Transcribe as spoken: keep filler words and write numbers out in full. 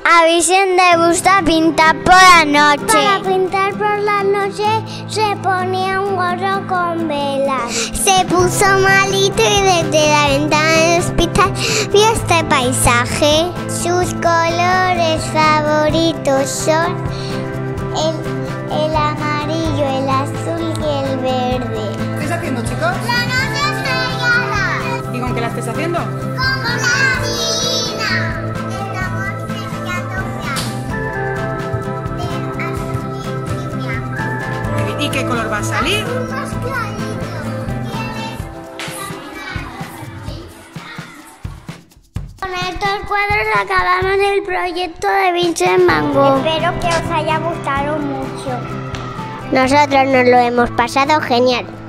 A Vicente le gusta pintar por la noche. Para pintar por la noche se ponía un gorro con velas. Se puso malito y desde la ventana del hospital vio este paisaje. Sus colores favoritos son el, el amarillo, el azul y el verde. ¿Qué estáis haciendo, chicos? La noche estrellada. ¿Y con qué la estáis haciendo? Con plastilina. Estamos pescando de azul y blanco. ¿Y qué color va a salir? Más clarito. Con estos cuadros acabamos el proyecto de Vincent Van Gogh. Espero que os haya gustado mucho. Nosotros nos lo hemos pasado genial.